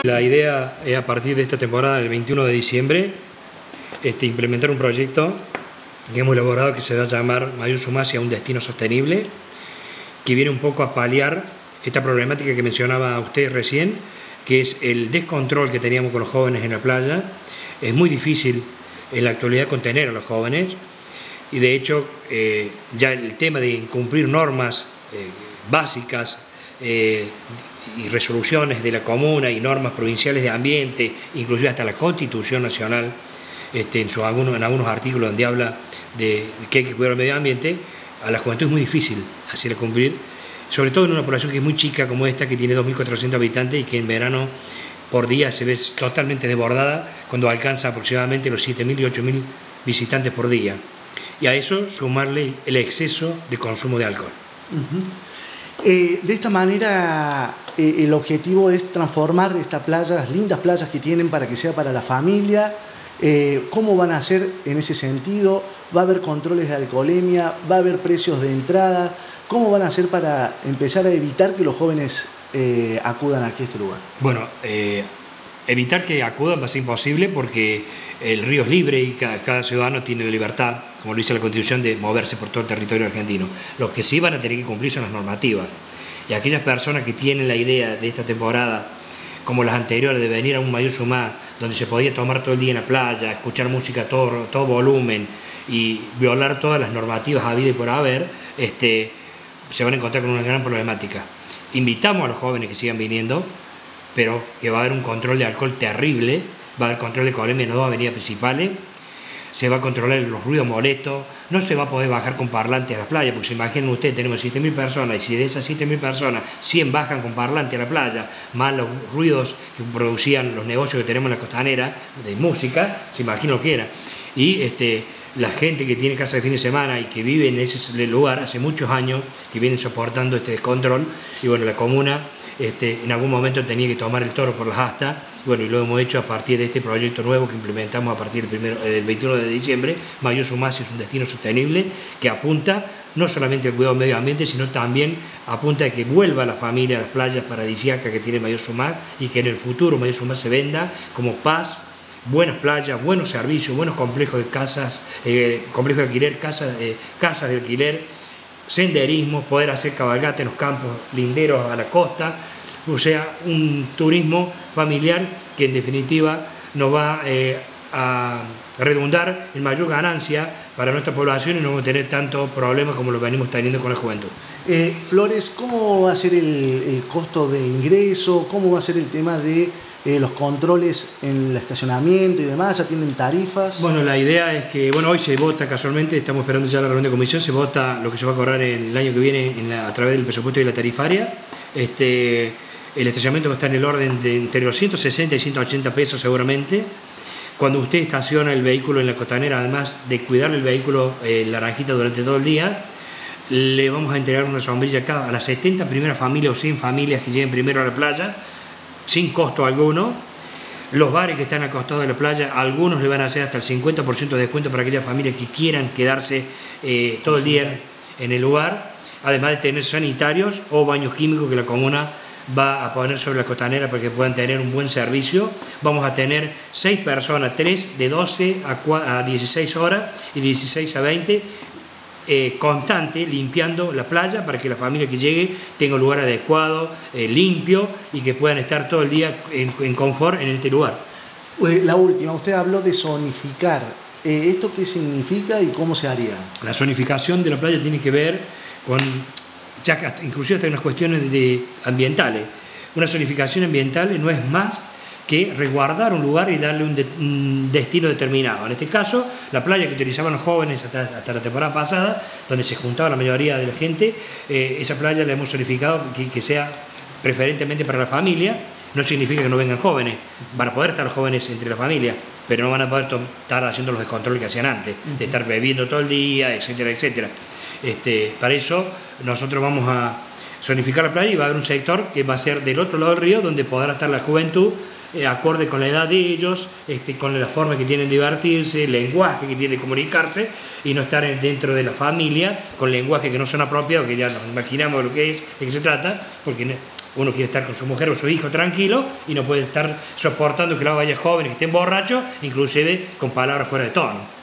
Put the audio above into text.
La idea es, a partir de esta temporada del 21 de diciembre, implementar un proyecto que hemos elaborado que se va a llamar Mayor Sumá hacia un destino sostenible, que viene un poco a paliar esta problemática que mencionaba usted recién, que es el descontrol que teníamos con los jóvenes en la playa. Es muy difícil en la actualidad contener a los jóvenes y de hecho ya el tema de incumplir normas básicas y resoluciones de la comuna y normas provinciales de ambiente, inclusive hasta la Constitución Nacional, en algunos artículos donde habla de que hay que cuidar el medio ambiente, a la juventud es muy difícil hacerla cumplir, sobre todo en una población que es muy chica como esta, que tiene 2.400 habitantes y que en verano por día se ve totalmente desbordada cuando alcanza aproximadamente los 7.000 y 8.000 visitantes por día. Y a eso sumarle el exceso de consumo de alcohol. De esta manera el objetivo es transformar estas playas, lindas playas que tienen, para que sea para la familia. ¿Cómo van a hacer en ese sentido? ¿Va a haber controles de alcoholemia? ¿Va a haber precios de entrada? ¿Cómo van a hacer para empezar a evitar que los jóvenes acudan aquí a este lugar? Bueno, evitar que acudan va a ser imposible porque el río es libre y cada ciudadano tiene la libertad, como lo dice la Constitución, de moverse por todo el territorio argentino. Los que sí van a tener que cumplir son las normativas. Y aquellas personas que tienen la idea de esta temporada, como las anteriores, de venir a un Mayor Sumá, donde se podía tomar todo el día en la playa, escuchar música a todo volumen y violar todas las normativas habidas y por haber, se van a encontrar con una gran problemática. Invitamos a los jóvenes que sigan viniendo, pero que va a haber un control de alcohol terrible, va a haber control de alcoholemia en las dos avenidas principales, se va a controlar los ruidos molestos, no se va a poder bajar con parlantes a la playa, porque se imaginen ustedes, tenemos 7.000 personas, y si de esas 7.000 personas, 100 bajan con parlantes a la playa, más los ruidos que producían los negocios que tenemos en la costanera, de música, se imagina lo que era. Y la gente que tiene casa de fin de semana y que vive en ese lugar hace muchos años, que vienen soportando este descontrol, y bueno, la comuna en algún momento tenía que tomar el toro por las astas, y lo hemos hecho a partir de este proyecto nuevo que implementamos a partir del 21 de diciembre. Mayor Sumá es un destino sostenible que apunta no solamente al cuidado del medio ambiente, sino también apunta a que vuelva la familia a las playas paradisíacas que tiene Mayor Sumá, y que en el futuro Mayor Sumá se venda como paz, buenas playas, buenos servicios, buenos complejos de casas, complejos de alquiler, casas de alquiler, senderismo, poder hacer cabalgata en los campos linderos a la costa, o sea, un turismo familiar que en definitiva nos va a redundar en mayor ganancia para nuestra población y no vamos a tener tantos problemas como los venimos teniendo con la juventud. Flores, ¿cómo va a ser el costo de ingreso? ¿Cómo va a ser el tema de los controles en el estacionamiento y demás? ¿Ya tienen tarifas? Bueno, la idea es que, hoy se vota casualmente, estamos esperando ya la reunión de comisión, se vota lo que se va a cobrar el año que viene a través del presupuesto y la tarifaria. El estacionamiento va a estar en el orden de entre los 160 y 180 pesos seguramente. Cuando usted estaciona el vehículo en la costanera, además de cuidarle el vehículo naranjita durante todo el día, le vamos a entregar una sombrilla a las 70 primeras familias o 100 familias que lleguen primero a la playa, sin costo alguno. Los bares que están al costado de la playa, algunos le van a hacer hasta el 50% de descuento para aquellas familias que quieran quedarse todo el día en el lugar, además de tener sanitarios o baños químicos que la comuna va a poner sobre la costanera para que puedan tener un buen servicio. Vamos a tener 6 personas, 3 de 12 a 16 horas y 16 a 20, constante, limpiando la playa para que la familia que llegue tenga un lugar adecuado, limpio, y que puedan estar todo el día en confort en este lugar. La última, usted habló de zonificar. ¿Esto qué significa y cómo se haría? La zonificación de la playa tiene que ver con, inclusive hasta unas cuestiones ambientales. Una zonificación ambiental no es más que resguardar un lugar y darle un destino determinado. En este caso, la playa que utilizaban los jóvenes hasta la temporada pasada, donde se juntaba la mayoría de la gente, esa playa la hemos zonificado que sea preferentemente para la familia. No significa que no vengan jóvenes, van a poder estar los jóvenes entre la familia, pero no van a poder estar haciendo los descontroles que hacían antes, de estar bebiendo todo el día, etcétera, etcétera. Para eso nosotros vamos a zonificar la playa y va a haber un sector que va a ser del otro lado del río, donde podrá estar la juventud, acorde con la edad de ellos, con la forma que tienen de divertirse, el lenguaje que tienen de comunicarse, y no estar dentro de la familia con lenguaje que no son apropiados, que ya nos imaginamos de lo que es, de qué se trata, porque uno quiere estar con su mujer o su hijo tranquilo y no puede estar soportando que la vaya jóvenes que estén borrachos, inclusive con palabras fuera de tono.